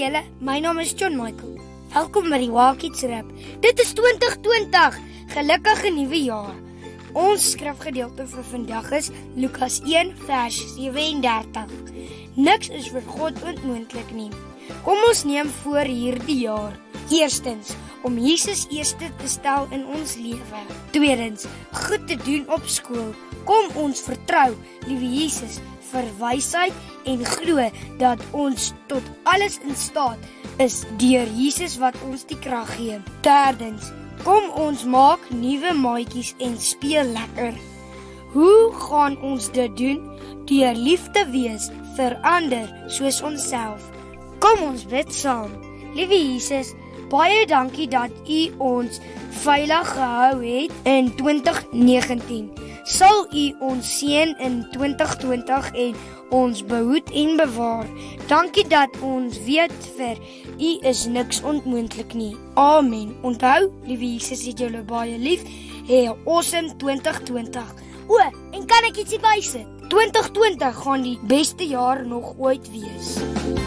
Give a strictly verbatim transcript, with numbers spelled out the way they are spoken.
julle, my naam is John Michael. Welkom by die Walkies Rap. Dit is twintig twintig, gelukkige nuwe jaar. Ons skrifgedeelte vir vandag is Lukas een vers sewe en dertig. Niks is vir God onmoontlik nie. Kom ons neem voor hierdie jaar. Eerstens, om Jesus eerste te stel in ons lewe. Tweedens, goed te doen op skool. Kom ons vertrou, liewe Jesus, vir wysheid en glo dat ons tot alles in staat is deur Jesus wat ons die krag gee. Derdens, kom ons maak nuwe maatjies en speel lekker. Hoe gaan ons dit doen? Deur lief te wees vir ander soos onsself. Kom ons bid saam. Liewe Jesus, baie dankie dat U ons veilig gehou het in twintig negentien. Sal U ons seën in twintig twintig en ons behoed en bewaar. Dankie dat ons weet vir U is niks onmoontlik nie. Amen. Onthou, liewe Jesus het julle baie lief. Hê 'n awesome twintig twintig. O, en kan ek ietsie bysit? twintig twintig gaan die beste jaar nog ooit wees.